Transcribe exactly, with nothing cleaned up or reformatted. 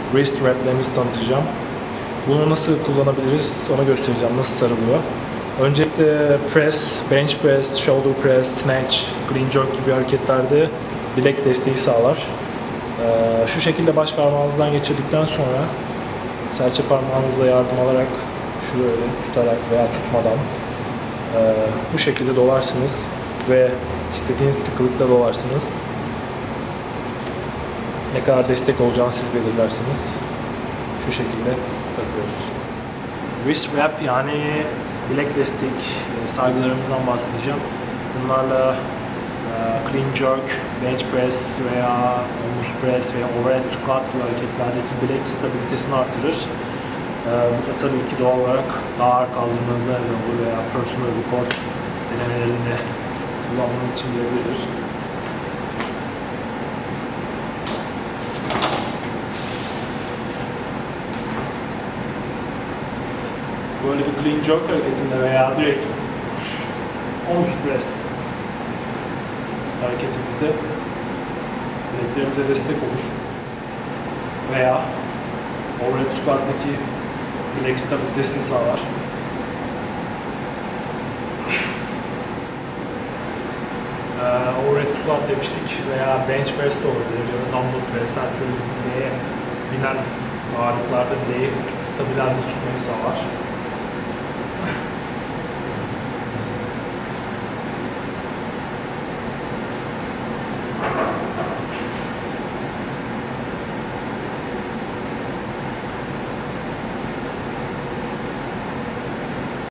wrist wrap'lerimizi tanıtacağım. Bunu nasıl kullanabiliriz onu göstereceğim, nasıl sarılıyor. Öncelikle press, bench press, shoulder press, snatch, clean jerk gibi hareketlerde bilek desteği sağlar. Ee, şu şekilde baş parmağınızdan geçirdikten sonra serçe parmağınızla yardım alarak şöyle tutarak veya tutmadan e, bu şekilde dolarsınız ve istediğiniz sıkılıkta dolarsınız. Ne kadar destek olacağını siz belirlersiniz. Şu şekilde takıyoruz. Wrist wrap yani bilek destek sargılarımızdan bahsedeceğim. Bunlarla e, clean jerk, bench press veya omuz press veya overhead squat gibi hareketlerdeki bilek stabilitesini artırır. E, burada tabii ki doğal olarak daha ağır kaldırmanıza neden olur veya personal record denemelerinde kullanmanız için birebirdir. Böyle bir clean jerk hareketinde veya direkt omuz press hareketimizde bileklerimize destek olur. Veya overhead squat'taki bilek stabilitesini sağlar. Ee, overhead squat demiştik veya bench press de olabilir ya da dumbbell press, her türlü D'ye binen ağırlıklarda D'yi stabil halde tutmayı sağlar.